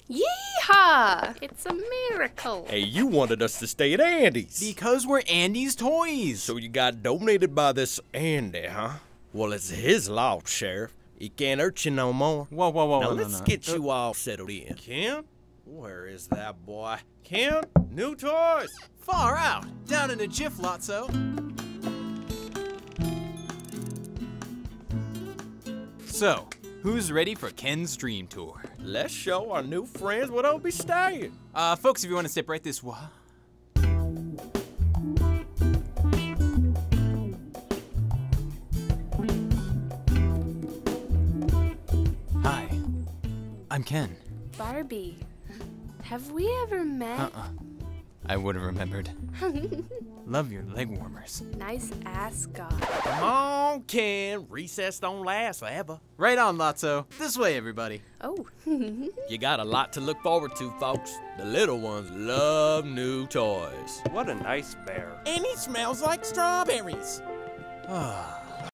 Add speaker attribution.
Speaker 1: Yeehaw! It's a miracle.
Speaker 2: Hey, you wanted us to stay at Andy's.
Speaker 3: Because we're Andy's toys.
Speaker 2: So you got donated by this Andy, huh? Well, it's his loss, Sheriff. He can't hurt you no more.
Speaker 3: Whoa,
Speaker 2: Now
Speaker 3: no,
Speaker 2: let's
Speaker 3: no.
Speaker 2: get you all settled in. Ken? Where is that boy? Ken? New toys!
Speaker 3: Far out. Down in a jiff, Lotso. So, who's ready for Ken's dream tour?
Speaker 2: Let's show our new friends where they'll be staying.
Speaker 3: Folks, if you want to step right this way. Hi, I'm Ken.
Speaker 1: Barbie, have we ever met?
Speaker 3: I would have remembered. Love your leg warmers.
Speaker 1: Nice ascot.
Speaker 2: Come on, Ken. Recess don't last forever.
Speaker 3: Right on, Lotso. This way, everybody.
Speaker 1: Oh.
Speaker 2: You got a lot to look forward to, folks. The little ones love new toys.
Speaker 4: What a nice bear.
Speaker 2: And he smells like strawberries.
Speaker 3: Ah.